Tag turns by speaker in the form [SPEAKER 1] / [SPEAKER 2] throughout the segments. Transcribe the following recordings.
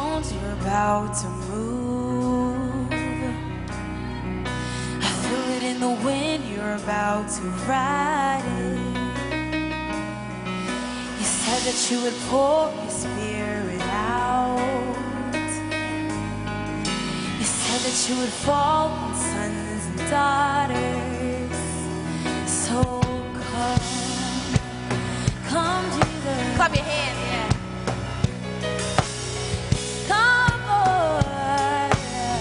[SPEAKER 1] bones, you're about to move. I feel it in the wind, you're about to ride it. You said that you would pour your spirit out. You said that you would fall on sons and daughters. So come Jesus.
[SPEAKER 2] Clap your hands, yeah.
[SPEAKER 1] Come on.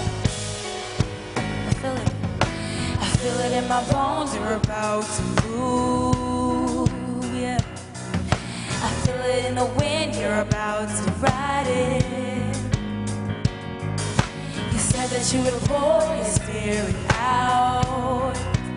[SPEAKER 1] I feel it. I feel it in my bones. You're about to move. Yeah. I feel it in the wind. You're about to ride it. You said that you would pour your spirit out.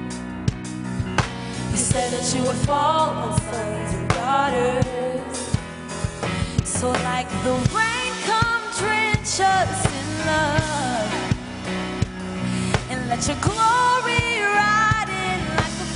[SPEAKER 1] You said that you would fall on sons and daughters. So like the rain, come drench us in love, and let your glory ride in like the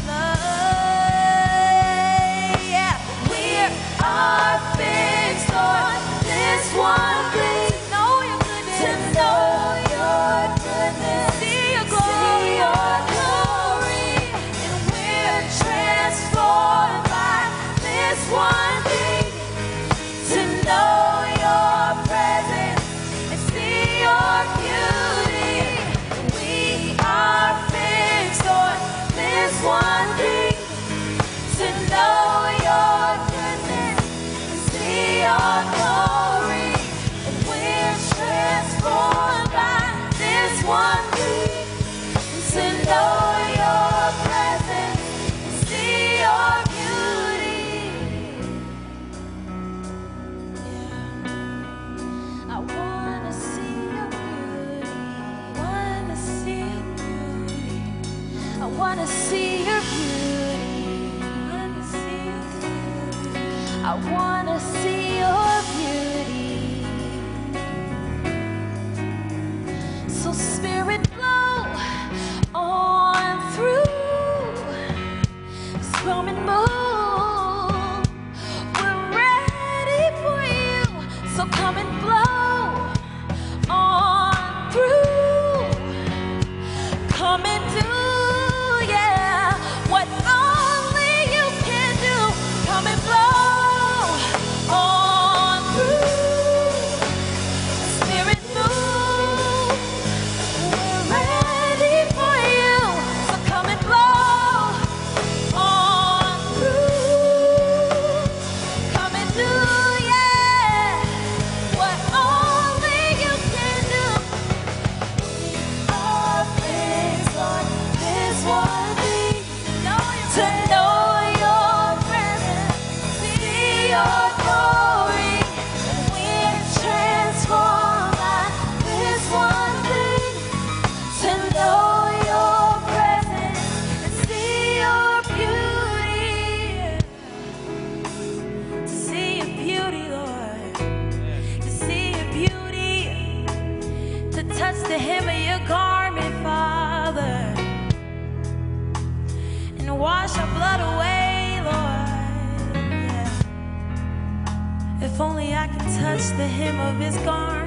[SPEAKER 1] flood. Yeah, we are fixed on this one thing. To know your goodness, to know your goodness, see your glory, and we're transformed by this one thing. To know your presence and see your beauty. We are fixed on this one thing. To know your goodness and see your glory. And we're transformed by this one thing. To know your presence and see your beauty. I wanna see your beauty. Wanna see your beauty. I wanna see your beauty. Wanna see your beauty. I wanna see your beauty. So Spirit, blow on through. Just come and move. We're ready for you. So come and blow on through. Come and do, yeah, what only you can do. Come and blow on through. Spirit, move. We're ready for you. So come and blow on through. Come and do, yeah, what only you can do. Our things on this one thing. To know your presence, see your glory. We're transformed by this one thing. To know your presence and see your beauty. To see your beauty, Lord. To see your beauty. To touch the hem of your garment, Father. And wash our blood away, Lord. Yeah. If only I could touch the hem of his garment.